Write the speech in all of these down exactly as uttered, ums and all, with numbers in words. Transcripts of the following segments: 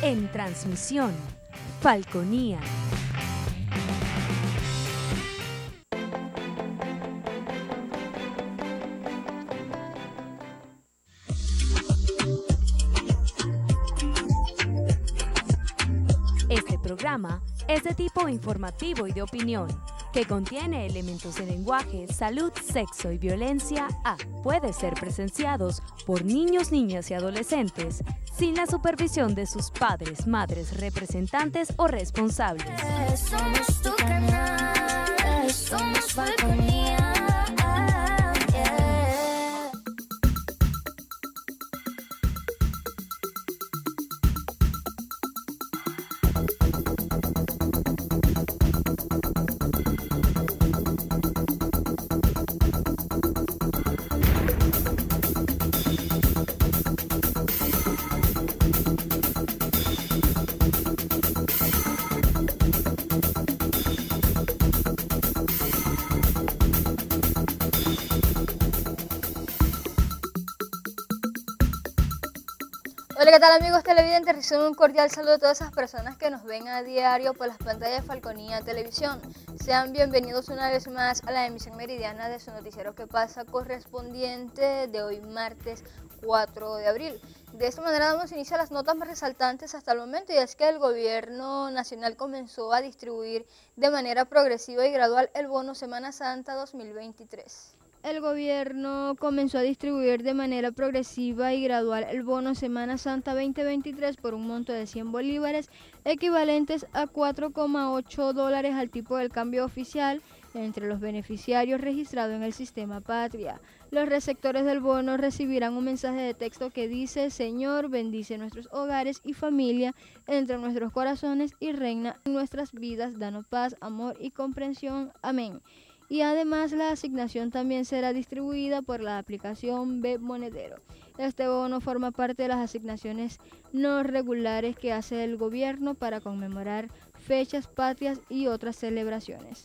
En transmisión, Falconía. Este programa es de tipo informativo y de opinión, que contiene elementos de lenguaje, salud, sexo y violencia A. Puede ser presenciados por niños, niñas y adolescentes sin la supervisión de sus padres, madres, representantes o responsables. Somos tu canal, somos Falconía. Hola, ¿qué tal amigos televidentes? Reciban un cordial saludo a todas esas personas que nos ven a diario por las pantallas de Falconía Televisión. Sean bienvenidos una vez más a la emisión meridiana de su noticiero que pasa correspondiente de hoy martes cuatro de abril. De esta manera damos inicio a las notas más resaltantes hasta el momento, y es que el gobierno nacional comenzó a distribuir de manera progresiva y gradual el bono Semana Santa dos mil veintitrés. El gobierno comenzó a distribuir de manera progresiva y gradual el bono Semana Santa veinte veintitrés por un monto de cien bolívares, equivalentes a cuatro coma ocho dólares al tipo del cambio oficial, entre los beneficiarios registrados en el sistema Patria. Los receptores del bono recibirán un mensaje de texto que dice: Señor, bendice nuestros hogares y familia, entre nuestros corazones y reina en nuestras vidas, danos paz, amor y comprensión. Amén. Y además la asignación también será distribuida por la aplicación B Monedero. Este bono forma parte de las asignaciones no regulares que hace el gobierno para conmemorar fechas patrias y otras celebraciones.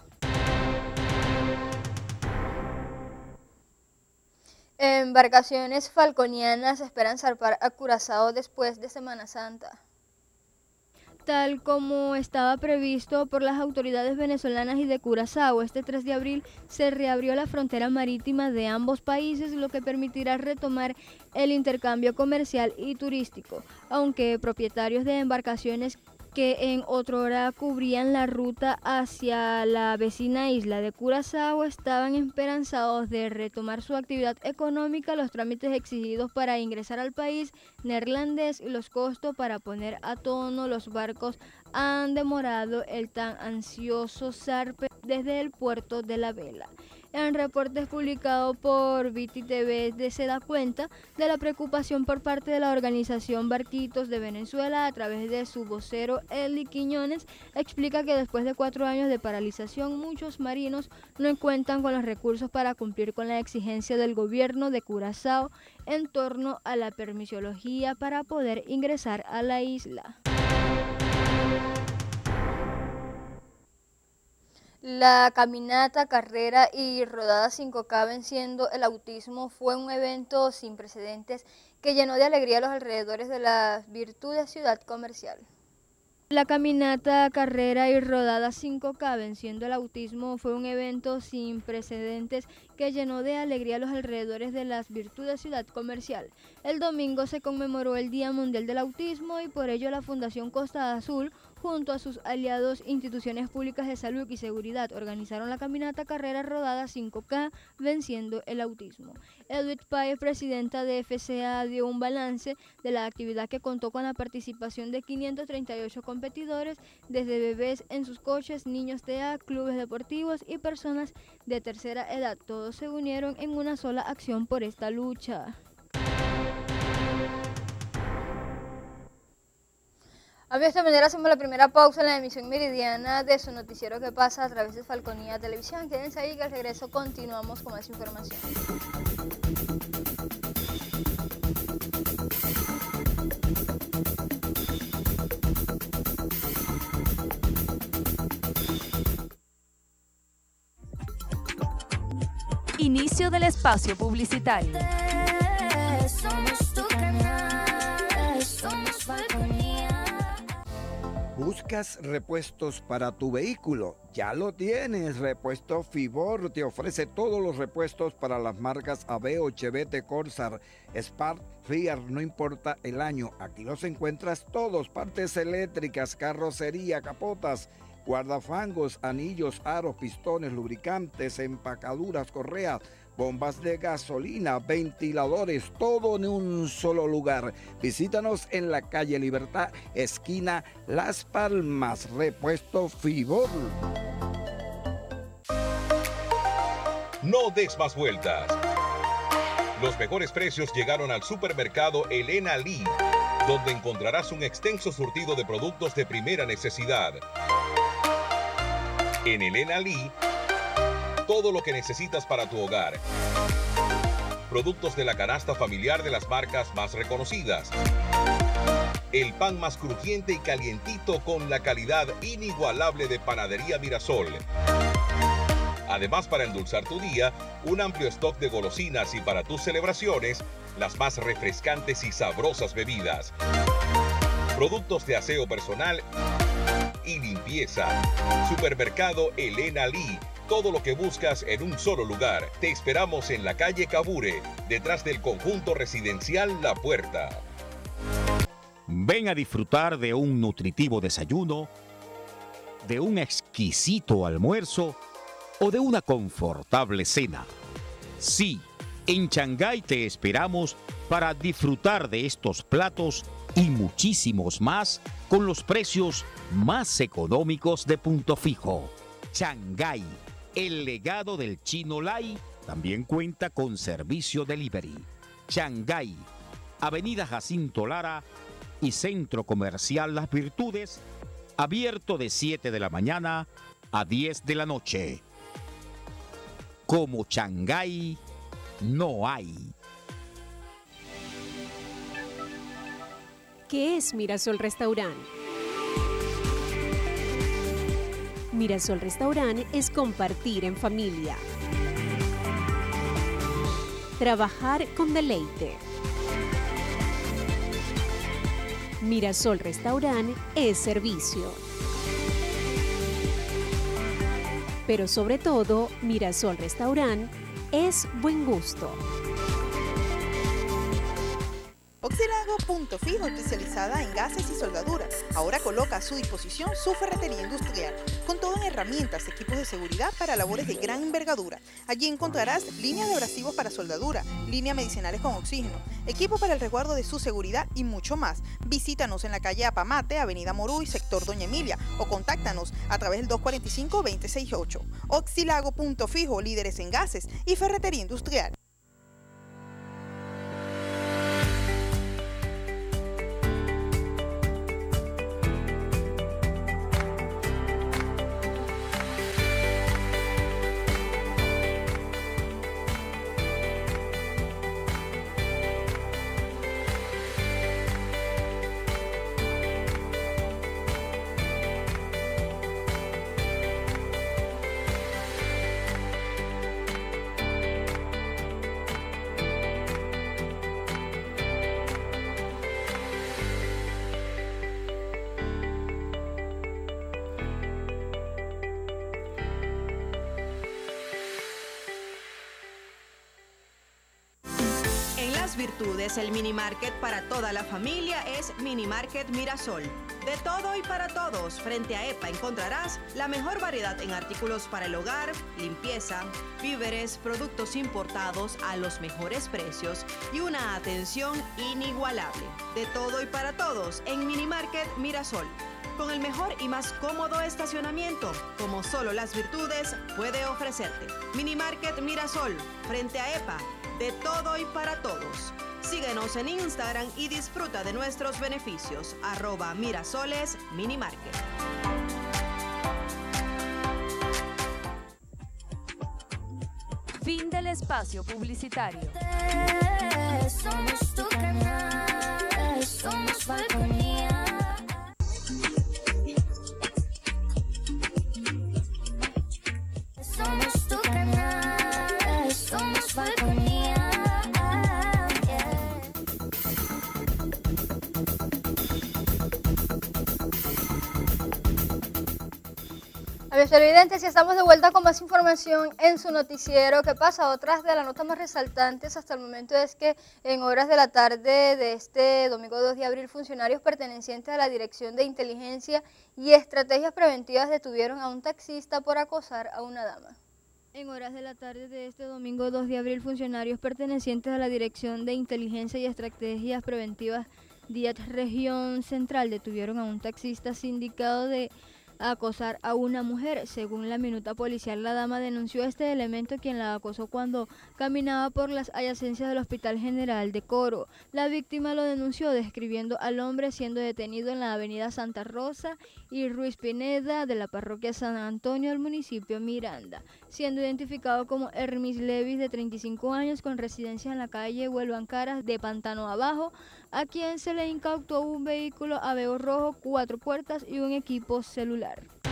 Embarcaciones falconianas esperan zarpar a Curazao después de Semana Santa. Tal como estaba previsto por las autoridades venezolanas y de Curazao, este tres de abril se reabrió la frontera marítima de ambos países, lo que permitirá retomar el intercambio comercial y turístico, aunque propietarios de embarcaciones que en otrora cubrían la ruta hacia la vecina isla de Curazao estaban esperanzados de retomar su actividad económica. Los trámites exigidos para ingresar al país neerlandés y los costos para poner a tono los barcos han demorado el tan ansioso zarpe desde el puerto de La Vela. En reportes publicados por V T T V se da cuenta de la preocupación por parte de la organización Barquitos de Venezuela. A través de su vocero Eli Quiñones explica que después de cuatro años de paralización, muchos marinos no cuentan con los recursos para cumplir con la exigencia del gobierno de Curazao en torno a la permisología para poder ingresar a la isla. La caminata, carrera y rodada cinco K Venciendo el Autismo fue un evento sin precedentes que llenó de alegría los alrededores de la Virtudes Ciudad Comercial. La caminata, carrera y rodada cinco K Venciendo el Autismo fue un evento sin precedentes que llenó de alegría los alrededores de las Virtudes Ciudad Comercial. El domingo se conmemoró el Día Mundial del Autismo y por ello la Fundación Costa Azul, junto a sus aliados instituciones públicas de salud y seguridad, organizaron la caminata, carrera, rodada cinco K Venciendo el Autismo. Edith Páez, presidenta de F C A, dio un balance de la actividad que contó con la participación de quinientos treinta y ocho competidores, desde bebés en sus coches, niños T A, clubes deportivos y personas de tercera edad. Todos se unieron en una sola acción por esta lucha. De esta manera hacemos la primera pausa en la emisión meridiana de su noticiero que pasa a través de Falconía Televisión. Quédense ahí que al regreso continuamos con más información. Inicio del espacio publicitario. Somos tu canal, somos Falconía. ¿Buscas repuestos para tu vehículo? Ya lo tienes. Repuesto Fibor te ofrece todos los repuestos para las marcas Aveo, Chevette, Corsa, Spark, Fiat, no importa el año. Aquí los encuentras todos: partes eléctricas, carrocería, capotas, guardafangos, anillos, aros, pistones, lubricantes, empacaduras, correas, bombas de gasolina, ventiladores, todo en un solo lugar. Visítanos en la calle Libertad, esquina Las Palmas. Repuesto Fibor. No des más vueltas. Los mejores precios llegaron al supermercado Elena Lee, donde encontrarás un extenso surtido de productos de primera necesidad. En Elena Lee, todo lo que necesitas para tu hogar. Productos de la canasta familiar de las marcas más reconocidas. El pan más crujiente y calientito con la calidad inigualable de Panadería Mirasol. Además, para endulzar tu día, un amplio stock de golosinas y para tus celebraciones, las más refrescantes y sabrosas bebidas. Productos de aseo personal y limpieza. Supermercado Elena Lee. Todo lo que buscas en un solo lugar. Te esperamos en la calle Cabure, detrás del conjunto residencial La Puerta. Ven a disfrutar de un nutritivo desayuno, de un exquisito almuerzo o de una confortable cena. Sí, en Shanghái te esperamos para disfrutar de estos platos y muchísimos más con los precios más económicos de Punto Fijo. Shanghái, el legado del Chino Lai, también cuenta con servicio delivery. Shanghái, Avenida Jacinto Lara y Centro Comercial Las Virtudes, abierto de siete de la mañana a diez de la noche. Como Shanghái, no hay. ¿Qué es Mirasol Restaurant? Mirasol Restaurant es compartir en familia. Trabajar con deleite. Mirasol Restaurant es servicio. Pero sobre todo, Mirasol Restaurant es buen gusto. Oxilago Punto Fijo, especializada en gases y soldaduras. Ahora coloca a su disposición su ferretería industrial, con todo en herramientas, equipos de seguridad para labores de gran envergadura. Allí encontrarás líneas de abrasivos para soldadura, líneas medicinales con oxígeno, equipo para el resguardo de su seguridad y mucho más. Visítanos en la calle Apamate, Avenida Moruy, sector Doña Emilia, o contáctanos a través del dos cuatro cinco, dos cero seis ocho. Oxilago Punto Fijo, líderes en gases y ferretería industrial. Virtudes, el mini market para toda la familia es Mini Market Mirasol. De todo y para todos, frente a EPA encontrarás la mejor variedad en artículos para el hogar, limpieza, víveres, productos importados a los mejores precios y una atención inigualable. De todo y para todos en Mini Market Mirasol. Con el mejor y más cómodo estacionamiento, como solo Las Virtudes puede ofrecerte. Mini Market Mirasol, frente a EPA. De todo y para todos. Síguenos en Instagram y disfruta de nuestros beneficios. Arroba Mirasoles Mini Market. Fin del espacio publicitario. Somos tu canal, somos Falconía. Somos tu canal, somos Falconía. Amigos televidentes, ya estamos de vuelta con más información en su noticiero. ¿Qué pasa? Otras de las notas más resaltantes hasta el momento es que en horas de la tarde de este domingo dos de abril, funcionarios pertenecientes a la Dirección de Inteligencia y Estrategias Preventivas detuvieron a un taxista por acosar a una dama. En horas de la tarde de este domingo dos de abril, funcionarios pertenecientes a la Dirección de Inteligencia y Estrategias Preventivas D I A T Región Central detuvieron a un taxista sindicado de acosar a una mujer. Según la minuta policial, la dama denunció a este elemento, quien la acosó cuando caminaba por las adyacencias del Hospital General de Coro. La víctima lo denunció describiendo al hombre siendo detenido en la avenida Santa Rosa y Ruiz Pineda de la parroquia San Antonio del municipio Miranda, siendo identificado como Hermis Levis, de treinta y cinco años, con residencia en la calle Huelvan Caras de Pantano Abajo, a quien se le incautó un vehículo Aveo rojo, cuatro puertas y un equipo celular.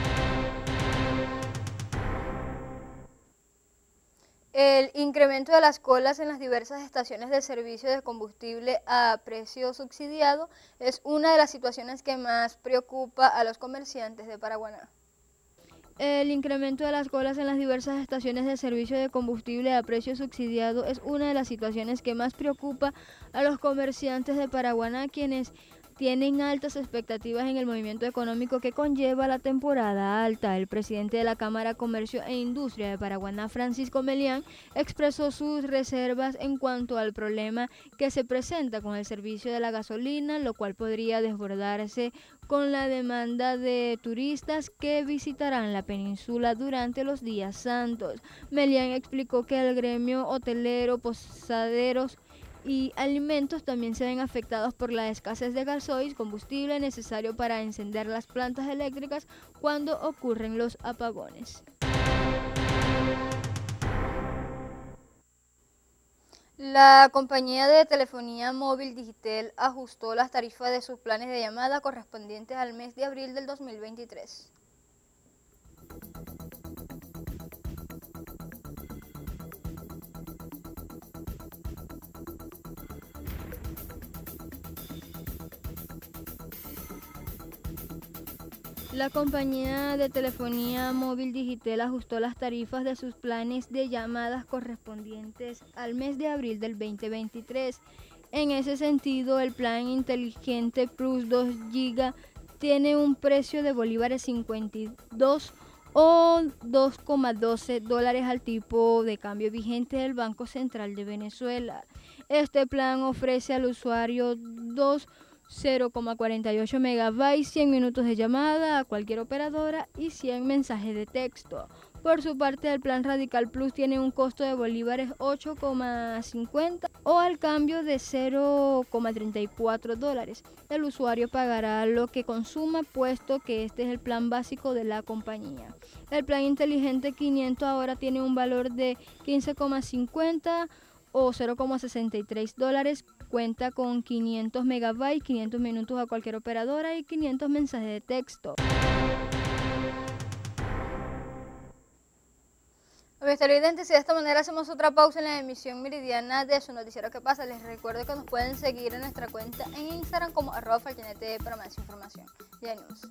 El incremento de las colas en las diversas estaciones de servicio de combustible a precio subsidiado es una de las situaciones que más preocupa a los comerciantes de Paraguaná. El incremento de las colas en las diversas estaciones de servicio de combustible a precio subsidiado es una de las situaciones que más preocupa a los comerciantes de Paraguaná, quienes tienen altas expectativas en el movimiento económico que conlleva la temporada alta. El presidente de la Cámara Comercio e Industria de Paraguaná, Francisco Melián, expresó sus reservas en cuanto al problema que se presenta con el servicio de la gasolina, lo cual podría desbordarse con la demanda de turistas que visitarán la península durante los días santos. Melián explicó que el gremio hotelero, posaderos y alimentos también se ven afectados por la escasez de gasoil, combustible necesario para encender las plantas eléctricas cuando ocurren los apagones. La compañía de telefonía móvil Digitel ajustó las tarifas de sus planes de llamada correspondientes al mes de abril del dos mil veintitrés. La compañía de telefonía móvil Digitel ajustó las tarifas de sus planes de llamadas correspondientes al mes de abril del veinte veintitrés. En ese sentido, el plan inteligente Plus dos gigas tiene un precio de bolívares cincuenta y dos o dos coma doce dólares al tipo de cambio vigente del Banco Central de Venezuela. Este plan ofrece al usuario dos cero coma cuarenta y ocho megabytes, cien minutos de llamada a cualquier operadora y cien mensajes de texto. Por su parte, el plan Radical Plus tiene un costo de bolívares ocho coma cincuenta o al cambio de cero coma treinta y cuatro dólares. El usuario pagará lo que consuma, puesto que este es el plan básico de la compañía. El plan inteligente quinientos ahora tiene un valor de quince coma cincuenta o cero coma sesenta y tres dólares, cuenta con quinientos megabytes, quinientos minutos a cualquier operadora y quinientos mensajes de texto. Amigos televidentes, y de esta manera hacemos otra pausa en la emisión meridiana de su noticiero ¿Qué pasa? Les recuerdo que nos pueden seguir en nuestra cuenta en Instagram como arroba falconete para más información. Ya venimos.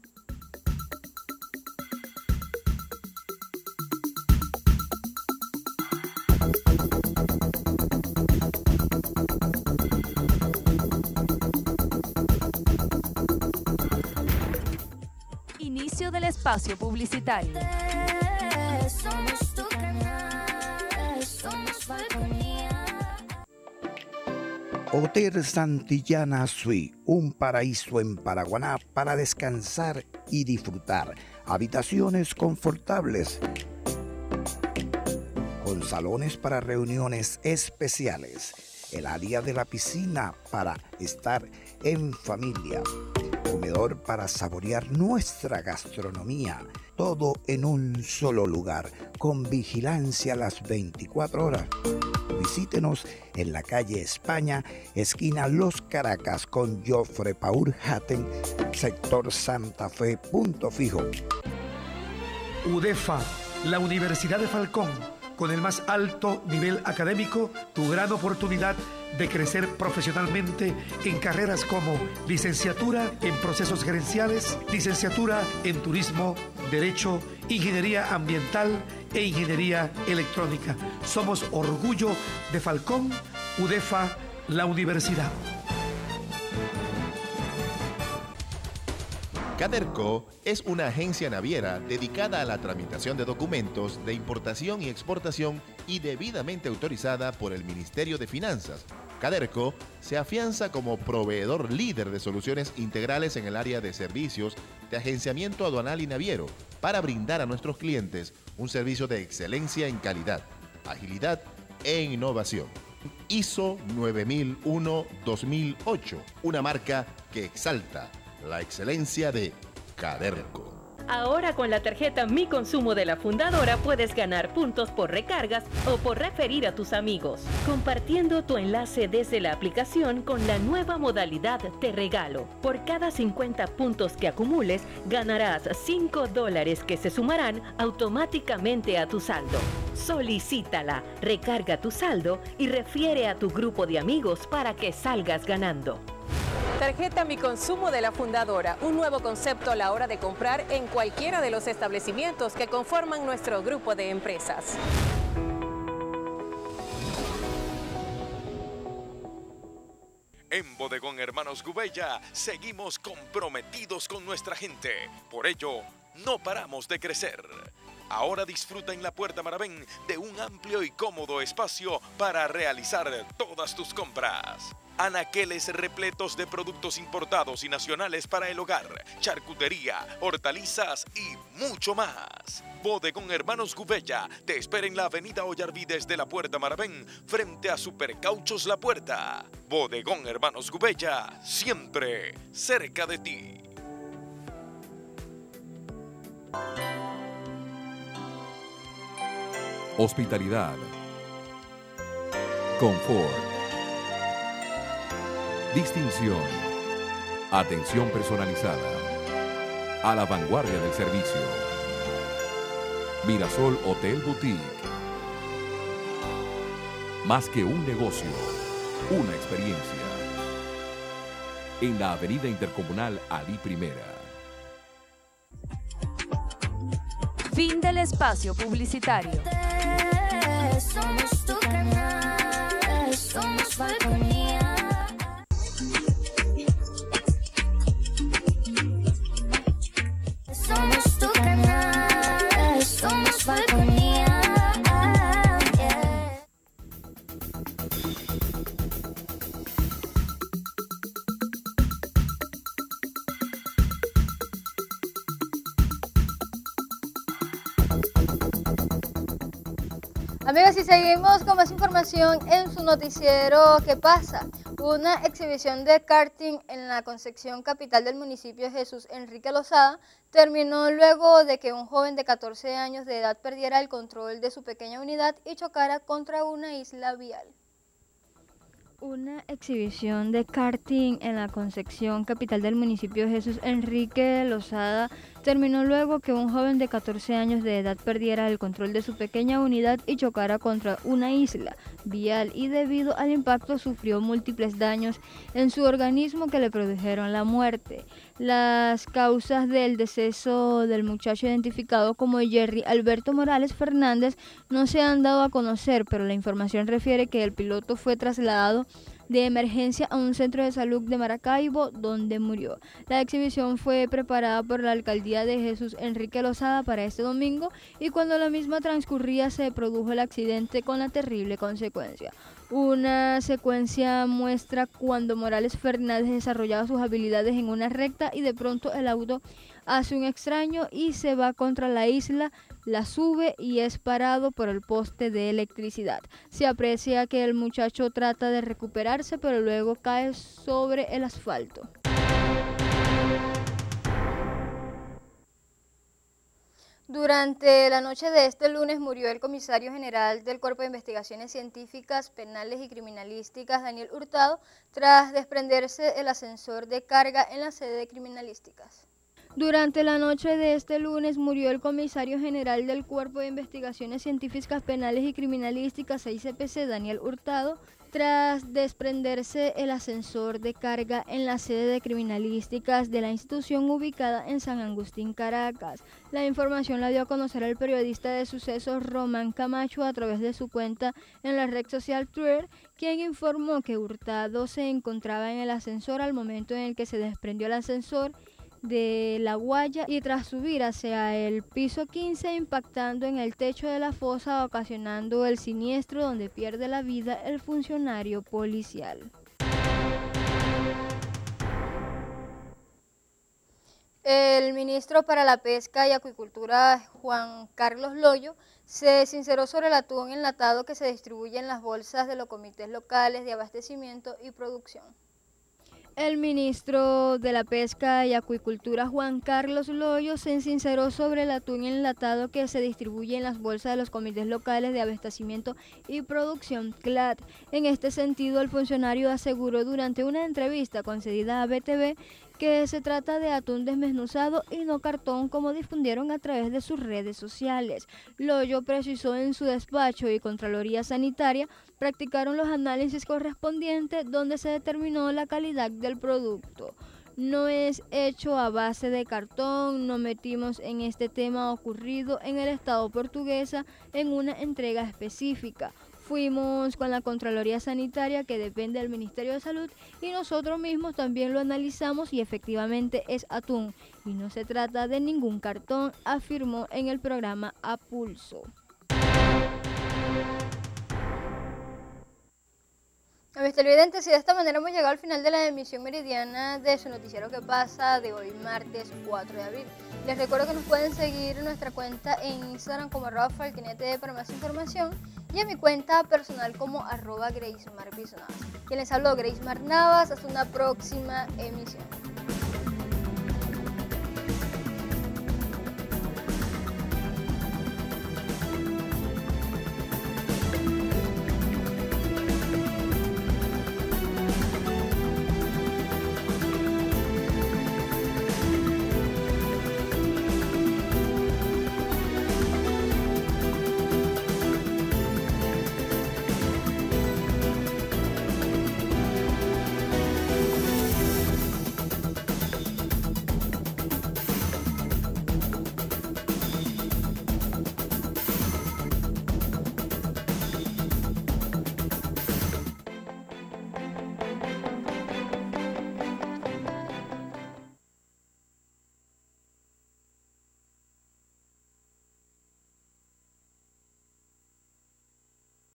Inicio del espacio publicitario. Somos tu canal, somos Falconía. Hotel Santillana Suite, un paraíso en Paraguaná para descansar y disfrutar. Habitaciones confortables, con salones para reuniones especiales, el área de la piscina para estar en familia, comedor para saborear nuestra gastronomía, todo en un solo lugar, con vigilancia las veinticuatro horas. Visítenos en la calle España, esquina Los Caracas, con Joffre Paul Hatten, sector Santa Fe, punto fijo. UDEFA, la Universidad de Falcón, con el más alto nivel académico, tu gran oportunidad de crecer profesionalmente en carreras como licenciatura en procesos gerenciales, licenciatura en turismo, derecho, ingeniería ambiental e ingeniería electrónica. Somos orgullo de Falcón, UDEFA, la universidad. Caderco es una agencia naviera dedicada a la tramitación de documentos de importación y exportación y debidamente autorizada por el Ministerio de Finanzas. Caderco se afianza como proveedor líder de soluciones integrales en el área de servicios de agenciamiento aduanal y naviero para brindar a nuestros clientes un servicio de excelencia en calidad, agilidad e innovación. I S O nueve mil uno dos mil ocho, una marca que exalta la excelencia de Caderco. Ahora con la tarjeta Mi Consumo de la Fundadora puedes ganar puntos por recargas o por referir a tus amigos, compartiendo tu enlace desde la aplicación con la nueva modalidad Te Regalo. Por cada cincuenta puntos que acumules, ganarás cinco dólares que se sumarán automáticamente a tu saldo. Solicítala, recarga tu saldo y refiere a tu grupo de amigos para que salgas ganando. Tarjeta Mi Consumo de la Fundadora, un nuevo concepto a la hora de comprar en cualquiera de los establecimientos que conforman nuestro grupo de empresas. En Bodegón Hermanos Gubella seguimos comprometidos con nuestra gente. Por ello, no paramos de crecer. Ahora disfruta en la Puerta Maravén de un amplio y cómodo espacio para realizar todas tus compras. Anaqueles repletos de productos importados y nacionales para el hogar, charcutería, hortalizas y mucho más. Bodegón Hermanos Gubella te espera en la avenida Ollarvides de la Puerta Maravén frente a Supercauchos La Puerta. Bodegón Hermanos Gubella, siempre cerca de ti. Hospitalidad, confort, distinción, atención personalizada, a la vanguardia del servicio. Mirasol Hotel Boutique. Más que un negocio, una experiencia. En la Avenida Intercomunal Ali Primera. Fin del espacio publicitario. Somos tu canal, somos Falconía. Somos tu canal, somos Falconía. Yeah. Amigos, y seguimos con más información en su noticiero ¿Qué pasa? Una exhibición de karting en la Concepción, capital del municipio de Jesús Enrique Lozada, terminó luego de que un joven de catorce años de edad perdiera el control de su pequeña unidad y chocara contra una isla vial. Una exhibición de karting en la Concepción, capital del municipio de Jesús Enrique Lozada, terminó luego que un joven de catorce años de edad perdiera el control de su pequeña unidad y chocara contra una isla vial, y debido al impacto sufrió múltiples daños en su organismo que le produjeron la muerte. Las causas del deceso del muchacho, identificado como Jerry Alberto Morales Fernández, no se han dado a conocer, pero la información refiere que el piloto fue trasladado de emergencia a un centro de salud de Maracaibo, donde murió. La exhibición fue preparada por la alcaldía de Jesús Enrique Lozada para este domingo, y cuando la misma transcurría se produjo el accidente con la terrible consecuencia. Una secuencia muestra cuando Morales Fernández desarrollaba sus habilidades en una recta y de pronto el auto hace un extraño y se va contra la isla, la sube y es parado por el poste de electricidad. Se aprecia que el muchacho trata de recuperarse, pero luego cae sobre el asfalto. Durante la noche de este lunes murió el comisario general del Cuerpo de Investigaciones Científicas, Penales y Criminalísticas, Daniel Hurtado, tras desprenderse el ascensor de carga en la sede de Criminalísticas. Durante la noche de este lunes murió el comisario general del Cuerpo de Investigaciones Científicas Penales y Criminalísticas, I C P C, Daniel Hurtado, tras desprenderse el ascensor de carga en la sede de criminalísticas de la institución ubicada en San Agustín, Caracas. La información la dio a conocer el periodista de sucesos Román Camacho a través de su cuenta en la red social Twitter, quien informó que Hurtado se encontraba en el ascensor al momento en el que se desprendió el ascensor de La Guaya y tras subir hacia el piso quince impactando en el techo de la fosa, ocasionando el siniestro donde pierde la vida el funcionario policial. El ministro para la Pesca y Acuicultura, Juan Carlos Loyo, se sinceró sobre el atún enlatado que se distribuye en las bolsas de los comités locales de abastecimiento y producción. El ministro de la Pesca y Acuicultura, Juan Carlos Loyo, se sinceró sobre el atún enlatado que se distribuye en las bolsas de los comités locales de abastecimiento y producción C L A D. En este sentido, el funcionario aseguró durante una entrevista concedida a B T V que se trata de atún desmenuzado y no cartón, como difundieron a través de sus redes sociales. Loyo precisó en su despacho y Contraloría Sanitaria practicaron los análisis correspondientes donde se determinó la calidad del producto. No es hecho a base de cartón, no metimos en este tema ocurrido en el Estado portuguesa en una entrega específica. Fuimos con la Contraloría Sanitaria, que depende del Ministerio de Salud, y nosotros mismos también lo analizamos y efectivamente es atún y no se trata de ningún cartón, afirmó en el programa A Pulso. Amigos televidentes, y de esta manera hemos llegado al final de la emisión meridiana de su noticiero ¿Qué pasa? De hoy martes cuatro de abril. Les recuerdo que nos pueden seguir en nuestra cuenta en Instagram como arroba falquinete para más información y en mi cuenta personal como arroba Grace Mar Navas. Quien les habló, Grace Mar Navas. Hasta una próxima emisión.